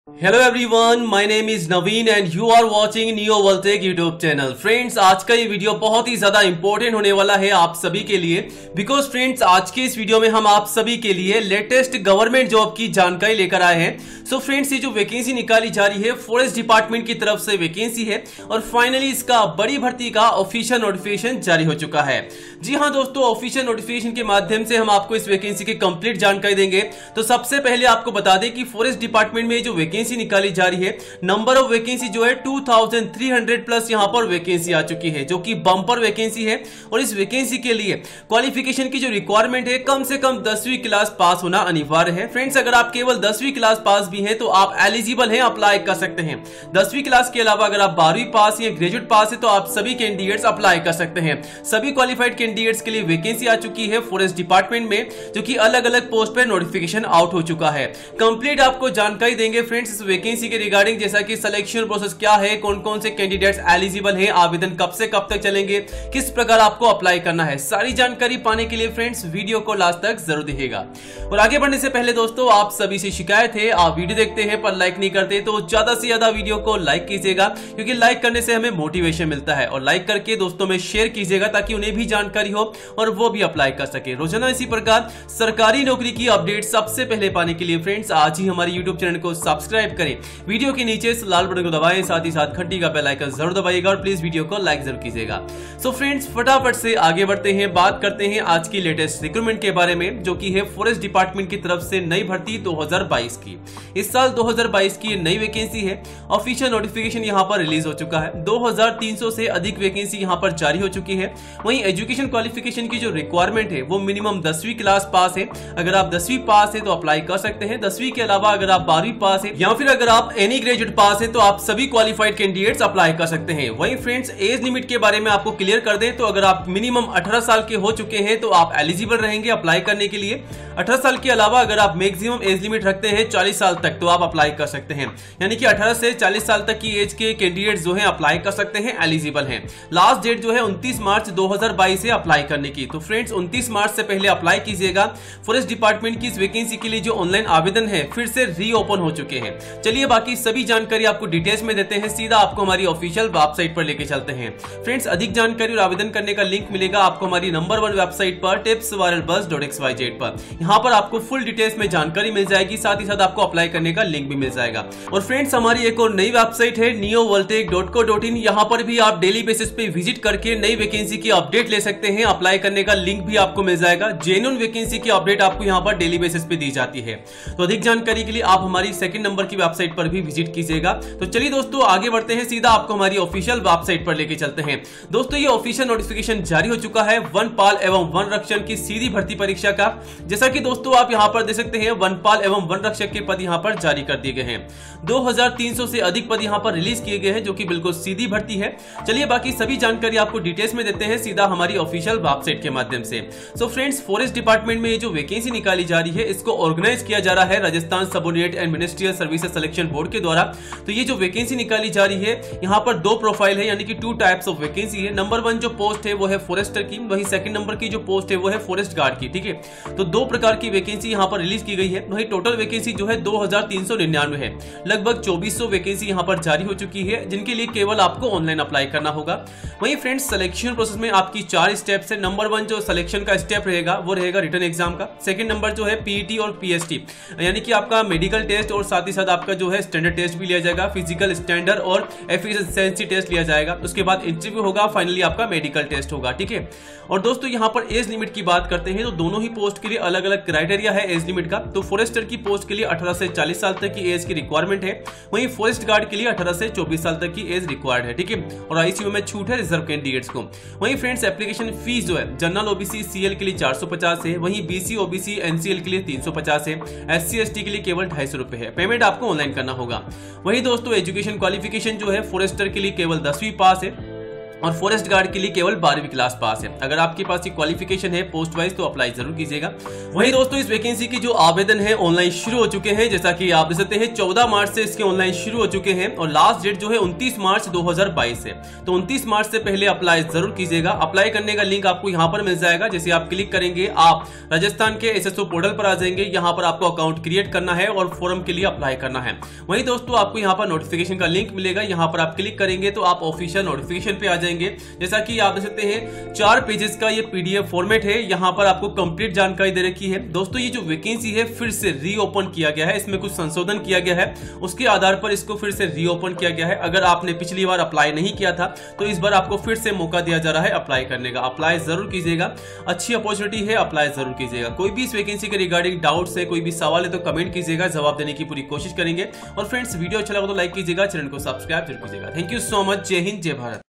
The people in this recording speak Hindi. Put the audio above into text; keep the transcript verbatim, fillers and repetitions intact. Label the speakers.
Speaker 1: Hello everyone, my name is Naveen and you are watching Neo World YouTube channel. Friends, आज का ये वीडियो बहुत ही ज्यादा इंपॉर्टेंट होने वाला है आप सभी के लिए, बिकॉज फ्रेंड्स आज के इस वीडियो में हम आप सभी के लिए लेटेस्ट गवर्नमेंट जॉब की जानकारी लेकर आए हैं। सो so फ्रेंड्स, ये जो वैकेंसी निकाली जा रही है फॉरेस्ट डिपार्टमेंट की तरफ से वैकेंसी है और फाइनली इसका बड़ी भर्ती का ऑफिशियल नोटिफिकेशन जारी हो चुका है। जी हाँ दोस्तों, ऑफिशियल नोटिफिकेशन के माध्यम से हम आपको इस वैकेंसी की कंप्लीट जानकारी देंगे। तो सबसे पहले आपको बता दें कि फॉरेस्ट डिपार्टमेंट में जो वैकेंसी निकाली जा रही है, नंबर ऑफ वैकेंसी जो है two thousand three hundred plus यहां पर वैकेंसी आ चुकी है, जो कि बम्पर वैकेंसी है। और इस वैकेंसी के लिए क्वालिफिकेशन की जो रिक्वायरमेंट है, कम से कम दसवीं क्लास पास होना अनिवार्य है। फ्रेंड्स, अगर आप केवल दसवीं क्लास पास भी हैं तो आप एलिजिबल हैं, अप्लाई कर सकते हैं। दसवीं क्लास के अलावा अगर आप बारहवीं पास या ग्रेजुएट पास है तो आप सभी कैंडिडेट्स अप्लाई कर सकते हैं। सभी क्वालिफाइड कैंडिडेट्स के लिए वैकेंसी आ चुकी है फॉरेस्ट डिपार्टमेंट में, जो कि अलग अलग पोस्ट पर नोटिफिकेशन आउट हो चुका है। कंप्लीट आपको जानकारी देंगे फ्रेंड्स इस वैकेंसी के रिगार्डिंग, जैसा कि सिलेक्शन प्रोसेस क्या है, कौन कौन से कैंडिडेट्स एलिजिबल हैं, आवेदन कब से कब तक चलेंगे, किस प्रकार आपको अप्लाई करना है। सारी जानकारी पाने के लिए फ्रेंड्स वीडियो को लास्ट तक जरूर देखिएगा। और आगे बढ़ने से पहले दोस्तों, आप सभी से शिकायत है, आप वीडियो देखते हैं पर लाइक नहीं करते, तो ज्यादा से ज्यादा वीडियो को लाइक कीजिएगा, क्योंकि लाइक करने से हमें मोटिवेशन मिलता है। और लाइक करके दोस्तों में शेयर कीजिएगा ताकि उन्हें भी जानकारी हो और वो भी अप्लाई कर सके। रोजाना इसी प्रकार सरकारी नौकरी की अपडेट सबसे पहले पाने के लिए फ्रेंड्स आज ही हमारे यूट्यूब चैनल को सब्सक्राइब करें, वीडियो के नीचे इस लाल बटन को दबाएं, साथ ही साथ घंटी का बेल आइकन जरूर दबाइएगा और प्लीज वीडियो को लाइक जरूर कीजिएगा। सो फ्रेंड्स, फटाफट से आगे बढ़ते हैं, बात करते हैं आज की लेटेस्ट रिक्रूटमेंट के बारे में, जो कि है फॉरेस्ट डिपार्टमेंट की तरफ से नई भर्ती दो हज़ार बाईस की। इस साल दो हज़ार बाईस की नई वैकेंसी है। ऑफिशियल नोटिफिकेशन यहां पर रिलीज हो चुका है। दो हज़ार तीन सौ से अधिक वैकेंसी यहां पर जारी हो चुकी है। वहीं एजुकेशन क्वालिफिकेशन की जो रिक्वायरमेंट है वो मिनिमम दसवीं क्लास पास है। अगर आप दसवीं पास है तो अप्लाई कर सकते हैं। दसवीं के अलावा अगर आप बारहवीं पास है या फिर अगर आप एनी ग्रेजुएट पास है तो आप सभी क्वालिफाइड कैंडिडेट्स अप्लाई कर सकते हैं। वहीं फ्रेंड्स, एज लिमिट के बारे में आपको क्लियर कर दें तो अगर आप मिनिमम अठारह साल के हो चुके हैं तो आप एलिजिबल रहेंगे अप्लाई करने के लिए। अठारह साल के अलावा अगर आप मैक्सिमम एज लिमिट रखते हैं चालीस साल तक तो आप अप्लाई कर सकते हैं। यानी कि अठारह से चालीस साल तक की एज के कैंडिडेट्स जो है अप्लाई कर सकते हैं, एलिजिबल हैं। लास्ट डेट जो है उनतीस मार्च दो हज़ार बाईस है अप्लाई करने की। तो फ्रेंड्स, उनतीस मार्च से पहले अप्लाई कीजिएगा। फॉरेस्ट डिपार्टमेंट की इस वैकेंसी के लिए जो ऑनलाइन आवेदन है फिर से रीओपन हो चुके हैं। चलिए बाकी सभी जानकारी आपको डिटेल्स में देते हैं, सीधा आपको हमारी ऑफिशियल वेबसाइट पर लेके चलते हैं। फ्रेंड्स, अधिक जानकारी और आवेदन करने का लिंक मिलेगा आपको हमारी नंबर वन वेबसाइट पर tips viral buzz dot X Y Z पर। यहाँ पर आपको फुल डिटेल्स में जानकारी मिल जाएगी, साथ ही साथ आपको अप्लाई करने का लिंक भी मिल जाएगा। और फ्रेंड्स, हमारी एक और नई वेबसाइट है Neo World dot co dot in. यहाँ पर भी आप डेली बेसिस पे विजिट करके नई वैकेंसी की अपडेट ले सकते हैं। अप्लाई करने का लिंक भी आपको मिल जाएगा। जेन्युइन वैकेंसी की अपडेट आपको यहाँ पर डेली बेसिस पे दी जाती है। तो अधिक जानकारी के लिए आप हमारी सेकंड नंबर की वेबसाइट पर भी विजिट कीजिएगा। तो चलिए दोस्तों आगे बढ़ते हैं, सीधा आपको हमारी ऑफिशियल वेबसाइट पर लेके चलते हैं। दोस्तों, ये ऑफिशियल नोटिफिकेशन जारी हो चुका है वनपाल एवं वन रक्षक की सीधी भर्ती परीक्षा का। जैसा कि दोस्तों आप यहाँ पर देख सकते हैं, वनपाल एवं वन रक्षक के पद यहाँ पर जारी कर दिए गए हैं। दो हज़ार तीन सौ से अधिक पद यहाँ पर रिलीज किए गए हैं, जो कि बिल्कुल सीधी भर्ती है। चलिए बाकी सभी जानकारी आपको डिटेल्स में देते हैं, सीधा हमारी ऑफिशियल वेबसाइट के माध्यम से। सो फ्रेंड्स, फॉरेस्ट डिपार्टमेंट में ये जो वैकेंसी निकाली जा रही है इसको ऑर्गेनाइज किया जा रहा है Rajasthan subordinate and ministerial services selection board के द्वारा। तो ये जो वैकेंसी निकाली जा रही है, यहाँ पर दो प्रोफाइल है, यानी कि टू टाइप्स ऑफ वैकेंसी है। नंबर वन जो पोस्ट है वो है फॉरेस्टर की, वही सेकंड नंबर की जो पोस्ट है वो है फॉरेस्ट गार्ड की। ठीक है, तो दो प्रकार की वैकेंसी यहाँ पर रिलीज की गई है। वही टोटल वैकेंसी जो है दो हजार तीन सौ निन्यानवे है। लगभग चौबीस सौ वैकेंसी यहाँ पर जारी हो चुकी है, जिनके लिए केवल आपको ऑनलाइन अप्लाई करना होगा। वहीं फ्रेंड्स, सिलेक्शन प्रोसेस में आपकी चार स्टेप्स है। नंबर वन जो सिलेक्शन का स्टेप रहेगा वो रहेगा रिटन एग्जाम का। सेकंड नंबर जो है पीईटी और पीएसटी, यानी कि आपका मेडिकल टेस्ट और साथ ही साथ आपका जो है स्टैंडर्ड टेस्ट भी लिया जाएगा। फिजिकल स्टैंडर्ड और एफिशिएंसी टेस्ट लिया जाएगा। उसके बाद इंटरव्यू होगा, फाइनली आपका मेडिकल टेस्ट होगा। ठीक है, और दोस्तों यहाँ पर एज लिमिट की बात करते हैं तो दोनों ही पोस्ट के लिए अलग अलग क्राइटेरिया है एज लिमिट का। तो फॉरेस्टर की पोस्ट के लिए अठारह से चालीस साल तक की एज की रिक्वायरमेंट है। वहीं फॉरेस्ट गार्ड के लिए अठारह से चौबीस साल तक की एज रिक्वायर्ड है। ठीक है, और आईसीयू में छूट है रिजर्व कैंडिडेट्स को। वहीं फ्रेंड्स, एप्लीकेशन फीस जो है जनरल ओबीसी सीएल के लिए चार सौ पचास है। वहीं बीसी ओबीसी एनसीएल के लिए तीन सौ पचास है। एससी एसटी के लिए केवल ढाई सौ रुपए है। पेमेंट आपको ऑनलाइन करना होगा। वहीं दोस्तों, एजुकेशन क्वालिफिकेशन जो है फॉरेस्टर के लिए केवल दसवीं पास है और फॉरेस्ट गार्ड के लिए केवल बारहवीं क्लास पास है। अगर आपके पास ये क्वालिफिकेशन है पोस्ट वाइज तो अप्लाई जरूर कीजिएगा। वहीं दोस्तों इस वैकेंसी की जो आवेदन है ऑनलाइन शुरू हो चुके हैं, जैसा कि आप देख सकते हैं चौदह मार्च से इसके ऑनलाइन शुरू हो चुके हैं और लास्ट डेट जो है उनतीस मार्च दो हजार बाईस है। तो उनतीस मार्च से पहले अप्लाई जरूर कीजिएगा। अप्लाई करने का लिंक आपको यहां पर मिल जाएगा। जैसे आप क्लिक करेंगे आप राजस्थान के एसएसओ पोर्टल पर आ जाएंगे। यहां पर आपको अकाउंट क्रिएट करना है और फॉर्म के लिए अप्लाई करना है। वहीं दोस्तों आपको यहां पर नोटिफिकेशन का लिंक मिलेगा। यहां पर आप क्लिक करेंगे तो आप ऑफिशियल नोटिफिकेशन पे आ जाएंगे। जैसा कि आप देख सकते हैं चार पेजेस का ये पीडीएफ फॉर्मेट है। यहां पर आपको कंप्लीट जानकारी दे रखी है। दोस्तों ये जो वैकेंसी है फिर से रीओपन किया गया है, इसमें कुछ संशोधन किया गया है, उसके आधार पर इसको फिर से रीओपन किया गया है। अगर आपने पिछली बार अप्लाई नहीं किया था तो इस बार आपको फिर से मौका दिया जा रहा है अप्लाई करने का। अप्लाई जरूर कीजिएगा, अच्छी अपॉर्चुनिटी है, अप्लाई जरूर कीजिएगा। कोई भी इस वैकेंसी के रिगार्डिंग डाउट्स है, कोई भी सवाल है तो कमेंट कीजिएगा, जवाब देने की पूरी कोशिश करेंगे। और फ्रेंड्स वीडियो अच्छा लगा तो लाइक कीजिएगा, चैनल को सब्सक्राइब जरूर कीजिएगा। Thank you so much. जय हिंद, जय भारत।